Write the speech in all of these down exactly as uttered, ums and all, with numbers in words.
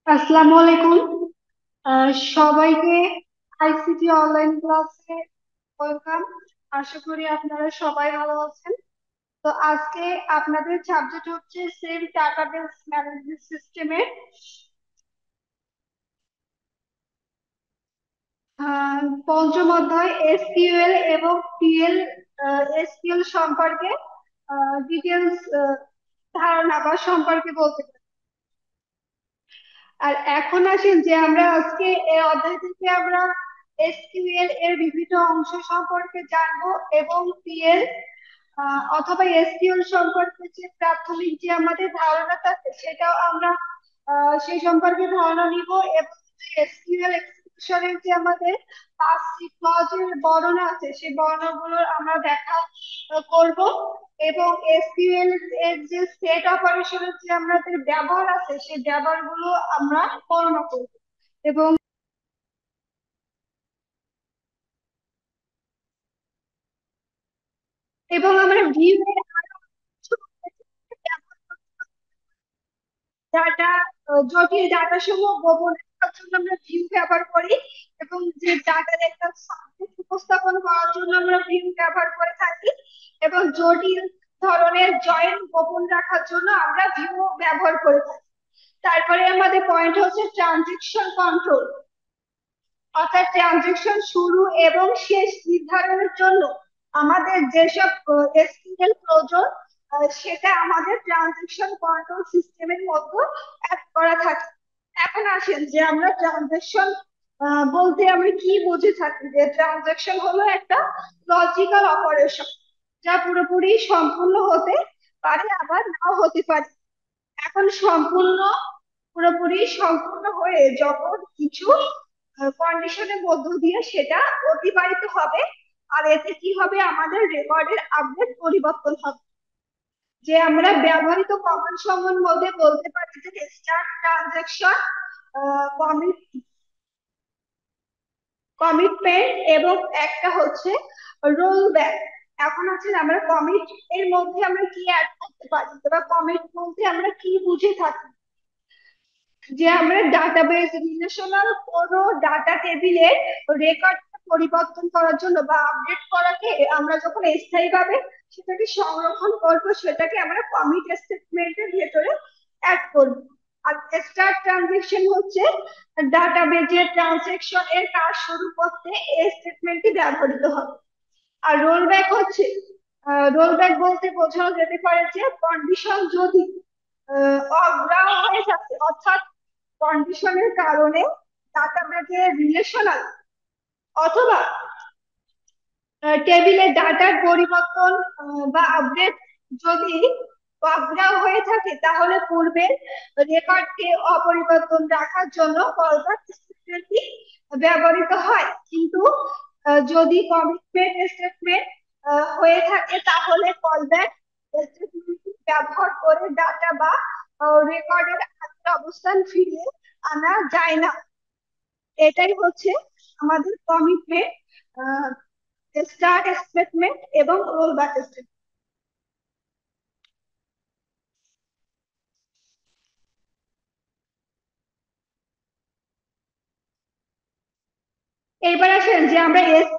আসসালামু আলাইকুম। আহ, সবাইকে আইসিটি অনলাইন ক্লাসে ওয়েলকাম। আশা করি আপনারা সবাই ভালো আছেন। তো আজকে আপনাদের সাবজেক্ট হচ্ছে সেম ডাটাবেস ম্যানেজমেন্ট সিস্টেমের পঞ্চম অধ্যায় এসকিউএল এবং পিএল এসকিউএল সম্পর্কে ডিটেলস ধারণা বা সম্পর্কে বলতে পারি। আর এখন আসেন যে আমরা আজকে এই অধ্যায় থেকে আমরা এসকিউএল এর বিভিন্ন অংশ সম্পর্কে জানবো এবং পিএল অথবা এসকিউএল সম্পর্কে যে প্রাথমিক যে আমাদের ধারণা থাকে সেটাও আমরা আহ, সেই সম্পর্কে ধারণা নিব। এবং এসকিউএল এক্সপ্রেশনের যে আমাদের পাঁচটি ক্লজের বর্ণনা আছে সেই বর্ণনাগুলো আমরা দেখা আহ, করব। এবং এসকিউএল এর যে সেট অপারেশনের যে আমাদের ব্যবহার আছে সেই ব্যবহারগুলো আমরা বর্ণনা করব। এবং এবং আমরা ভিউ এর আরো কিছু ডাটা, জটিল ডাটা সমূহ গোপন রাখার জন্য আমরা ভিউ ব্যবহার করি। এবং যে ডাটার একটা সাবজেক্ট উপস্থাপন করার জন্য আমরা ভিউ ব্যবহার করে থাকি। এবং জটিল ধরনের জয়েন্ট গোপন রাখার জন্য আমরা ভিউ ব্যবহার করে থাকি। তারপরে আমাদের পয়েন্ট হচ্ছে ট্রানজেকশন কন্ট্রোল, অর্থাৎ ট্রানজেকশন শুরু এবং শেষ নির্ধারণের জন্য আমাদের যেসব এসকিউএল প্রয়োজন আহ, সেটা আমাদের ট্রানজেকশন কন্ট্রোল সিস্টেমের মধ্যে অ্যাড করা থাকে। এখন আসেন যে আমরা ট্রানজেকশন বলতে আমরা কি বুঝে থাকি, যে ট্রানজেকশন হলো একটা লজিক্যাল অপারেশন যা পুরোপুরি সম্পূর্ণ হতে পারে আবার নাও হতে পারে। এখন সম্পূর্ণ পুরোপুরি সম্পূর্ণ হয়ে যখন কিছু কন্ডিশনের মধ্য দিয়ে সেটা অতিবাহিত হবে, আর এতে কি হবে, আমাদের রেকর্ডের আপডেট পরিবর্তন হবে। যে আমরা ব্যবহৃত কমান্ড সমূহের মধ্যে বলতে পারি যে স্টার্ট ট্রানজাকশন, কমিট কমিটমেন্ট এবং একটা হচ্ছে রোল ব্যাক। এখন আছে আমরা কমিট এর মধ্যে আমরা কি অ্যাড করতে পারি, বা কমিট বলতে আমরা কি বুঝে থাকি, যে আমরা ডাটাবেস রিলেশনাল কোনো ডাটা টেবিলের রেকর্ড পরিবর্তন করার জন্য বা আপডেট করাকে আমরা যখন স্থায়ীভাবে সেটাকে সংরক্ষণ করব, সেটাকে আমরা কমিট স্টেটমেন্টের ভেতরে অ্যাড করব। আর স্টার্ট ট্রানজেকশন হচ্ছে ডাটাবেজের ট্রানজেকশন এর কাজ শুরু করতে এই স্টেটমেন্টটি ব্যবহৃত হবে। আর রোল ব্যাক হচ্ছে, রোল ব্যাক বলতে বোঝানো যেতে পারে যে কন্ডিশন যদি আহ, অগ্রাহ্য হয়ে যাচ্ছে, অর্থাৎ কন্ডিশনের কারণে ডাটাবেজে রিলেশনাল অথবা টেবিলে ডাটার পরিবর্তন আহ, বা আপডেট যদি অগ্রাহ্য হয়ে থাকে, তাহলে পূর্বের রেকর্ডকে অপরিবর্তন রাখার জন্য কলব্যাক স্টেটমেন্টটি ব্যবহৃত হয়। কিন্তু আহ, যদি কমিটমেন্ট স্টেটমেন্ট হয়ে থাকে তাহলে কলব্যাক স্টেটমেন্টটি ব্যবহার করে ডাটা বা রেকর্ডের আগের অবস্থান ফিরিয়ে আনা যায় না। এটাই হচ্ছে আমাদের কমিটমেন্ট, স্টার্ট স্টেটমেন্ট এবং রোল ব্যাক স্টেটমেন্ট। এইবার আসেন যে আমরা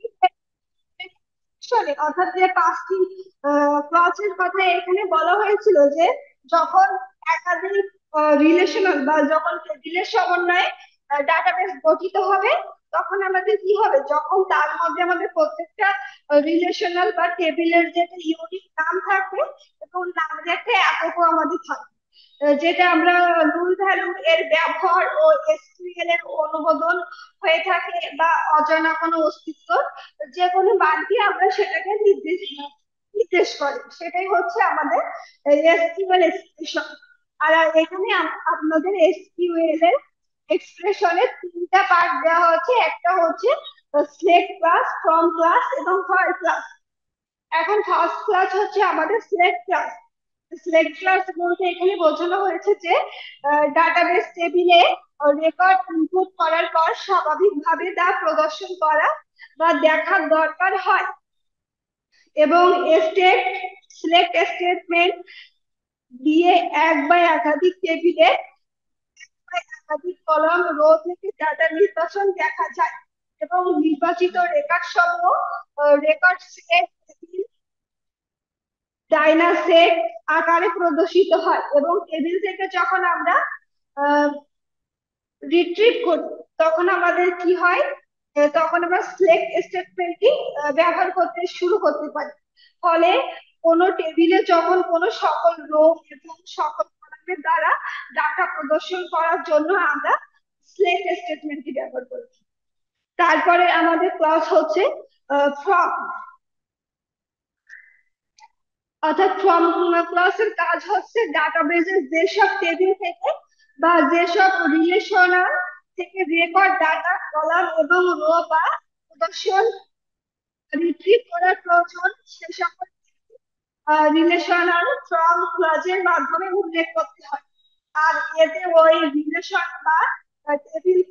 এসকিউএল অর্থাৎ যে পাঁচটি ক্লজের কথা এখানে বলা হয়েছিল, যে যখন একাধিক রিলেশনাল বা যখন টেবিলের সমন্বয়ে ডাটাবেস গঠিত হবে, তখন আমাদের কি হবে, যখন তার মধ্যে আমাদের প্রত্যেকটা রিলেশনাল বা টেবিলের যে ইউনিক নাম থাকবে এবং নামের একটা এককও আমাদের থাকবে, আহ, যেটা আমরা নুল ভ্যালু এর ব্যবহার ও এসকিউএল এর অনুমোদন হয়ে থাকে, বা অজানা কোনো অস্তিত্ব যে কোনো বাদ দিয়ে আমরা সেটাকে নির্দেশ নির্দেশ করে, সেটাই হচ্ছে আমাদের এসকিউএল এক্সপ্রেশন। আর এখানে আম- আপনাদের এসকিউএল এর এক্সপ্রেশনের তিনটা পার্ট দেওয়া হচ্ছে। একটা হচ্ছে সিলেক্ট ক্লাস, ফ্রম ক্লাস এবং হোয়াইল ক্লাস। এখন ফার্স্ট ক্লাস হচ্ছে আমাদের সিলেক্ট ক্লাস। সিলেক্ট ক্লাস বলতে এখানে বোঝানো হয়েছে যে ডাটাবেস টেবিলে রেকর্ড ইনপুট করার পর স্বাভাবিকভাবে তা প্রদর্শন করা বা দেখার দরকার হয়। এবং স্টেট সিলেক্ট স্টেটমেন্ট দিয়ে এক বা একাধিক টেবিলে একাধিক কলাম রো থেকে ডাটা নির্বাচন দেখা যায় এবং নির্বাচিত রেকর্ড সমূহ রেকর্ড সেট ডাইনাসেট আকারে প্রদর্শিত হয় এবং টেবিল থেকে যখন আমরা রিট্রিভ করি তখন আমাদের কি হয়, আহ, তখন আমরা সিলেক্ট স্টেটমেন্টটি ব্যবহার করতে শুরু করতে পারি। ফলে কোনো টেবিলে যখন কোনো সকল রো এবং সকল কলামের দ্বারা ডাটা প্রদর্শন করার জন্য আমরা সিলেক্ট স্টেটমেন্টটি ব্যবহার করি। তারপরে আমাদের ক্লাস হচ্ছে ফ্রম, অর্থাৎ ফ্রম ক্লাসের কাজ হচ্ছে ডাটাবেজের যেসব টেবিল থেকে বা যেসব রিলেশনাল থেকে রেকর্ড ডাটা কলাম এবং রো বা প্রদর্শন রিট্রিভ করার প্রয়োজন সে সকল রিলেশনাল ফ্রম ক্লজের মাধ্যমে উল্লেখ করতে হয়। আর এতে ওই রিলেশন বা টেবিল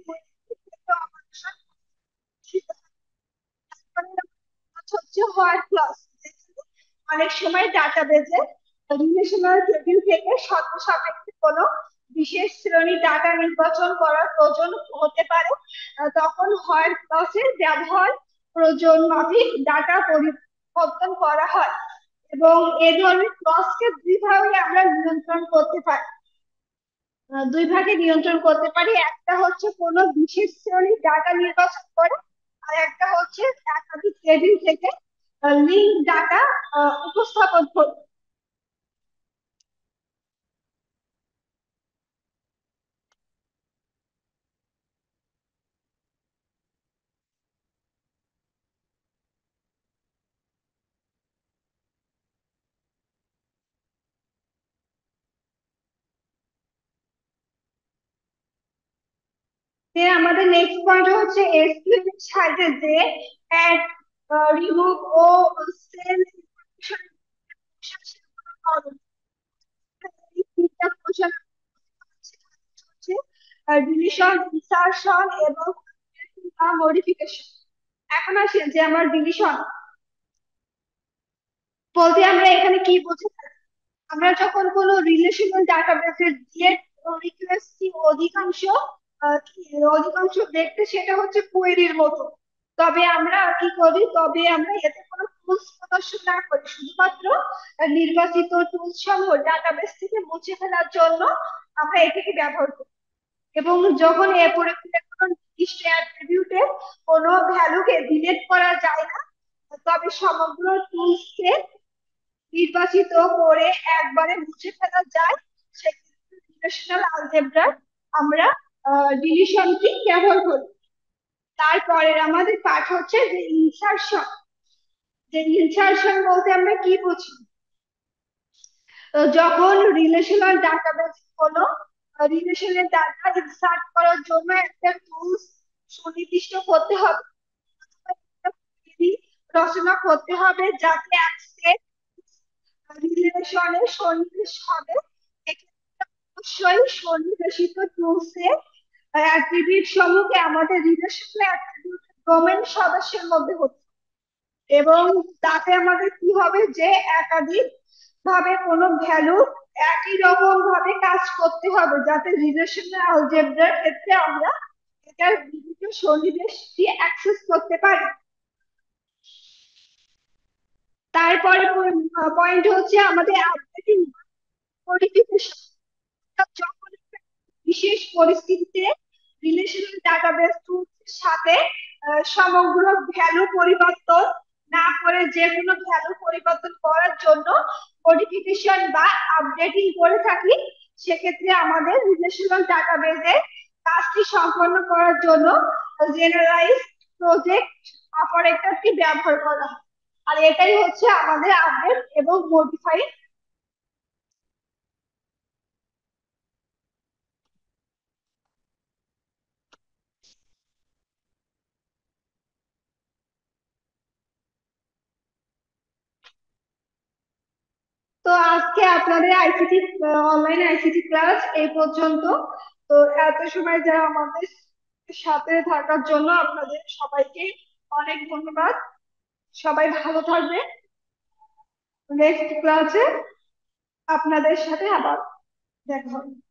হচ্ছে হোয়াইট ক্লজ। অনেক সময় ডাটাবেজে রিলেশনাল টেবিল থেকে শর্ত সাপেক্ষে কোনো বিশেষ শ্রেণীর ডাটা নির্বাচন করার প্রয়োজন হতে পারে, তখন হোয়াইট ক্লজের ব্যবহার প্রয়োজন মাফিক ডাটা পরিবর্তন করা হয়। এবং এই ধরনের ক্লজকে দুই ভাবে আমরা নিয়ন্ত্রণ করতে পারি, দুই ভাগে নিয়ন্ত্রণ করতে পারি। একটা হচ্ছে কোনো বিশেষ শ্রেণীর ডাটা নির্বাচন করে, আর একটা হচ্ছে একাধিক টেবিল থেকে লিঙ্ক ডাটা উপস্থাপন করে। আমাদের নেক্সট পয়েন্ট হচ্ছে এসকিউএল এর সাহায্যে যে অ্যাড, রিমুভ ও সেল ডিলিশন, ইনসারশন এবং মডিফিকেশন। এখন আসে যে আমার ডিলিশন বলতে আমরা এখানে কি বুঝি। আমরা যখন কোনো রিলেশনাল ডাটাবেসের ডিলেট রিকোয়েস্টটি অধিকাংশ আহ, কি- অধিকাংশ দেখতে সেটা হচ্ছে কোয়েরির মতো, তবে আমরা কি করি, তবে আমরা এতে কোনো টুলস প্রদর্শন না করি, শুধুমাত্র আহ, নির্বাচিত টুলস সমূহ ডাটাবেস থেকে মুছে ফেলার জন্য আমরা এটাকে ব্যবহার করি। এবং যখন এ পরিপ্রেক্ষিতে কোনো নির্দিষ্ট অ্যাট্রিবিউটে কোনো ভ্যালুকে ডিলিট করা যায় না, তবে সমগ্র টুলসকে নির্বাচিত করে একবারে মুছে ফেলা যায়, সেক্ষেত্রে রিলেশনাল আলজেব্রার আমরা ডিলিশনটি ব্যবহার করি। তারপরে আমাদের পাঠ হচ্ছে যে ইনসারশন। যে ইনসারশন বলতে আমরা কি বুঝি, তো যখন রিলেশনাল ডাটাবেস কোনো রিলেশনের ডাটা ইনসার্ট করার জন্য একটা টুলস সুনির্দিষ্ট করতে হবে, রচনা করতে হবে যাতে অ্যাক্সেস রিলেশনে সন্নিবেশ হবে। এক্ষেত্রে অবশ্যই সন্নিবেশিত টুলসের অ্যাট্রিবিউট সমূহকে আমাদের রিলেশনাল অ্যাট্রিবিউট ডোমেন সদস্যের মধ্যে হচ্ছে। এবং তাতে আমাদের কি হবে যে একাধিক ভাবে কোনো ভ্যালু একই রকম ভাবে কাজ করতে হবে, যাতে রিলেশনাল অ্যালজেব্রার ক্ষেত্রে আমরা এটার বিভিন্ন সন্নিবেশটি অ্যাক্সেস করতে পারি। তারপরে পয়েন্ট হচ্ছে আমাদের আপডেটিং মডিফিকেশন। যখন একটা বিশেষ পরিস্থিতিতে রিলেশনাল ডাটাবেস টুলসের সাথে আহ, সমগ্র ভ্যালু পরিবর্তন না করে যে কোনো ভ্যালু পরিবর্তন করার জন্য মডিফিকেশন বা আপডেটিং করে থাকি, সেক্ষেত্রে আমাদের রিলেশনাল ডাটাবেসে কাজটি সম্পন্ন করার জন্য জেনারেলাইজ প্রজেক্ট অপারেটরটি ব্যবহার করা হয়। আর এটাই হচ্ছে আমাদের আপডেট এবং মডিফাই। তো আজকে আপনাদের আইসিটি অনলাইন আইসিটি ক্লাস এই পর্যন্ত। তো এত সময় যারা আমাদের সাথে থাকার জন্য আপনাদের সবাইকে অনেক ধন্যবাদ। সবাই ভালো থাকবে। নেক্সট ক্লাসে আপনাদের সাথে আবার দেখা হবে।